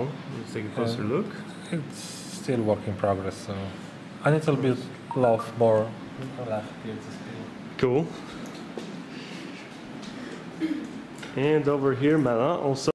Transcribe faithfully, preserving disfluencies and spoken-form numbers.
well. Let's take a closer Uh, look. It's still work in progress, so a little bit love more left here to scale. Cool. And over here, Mala also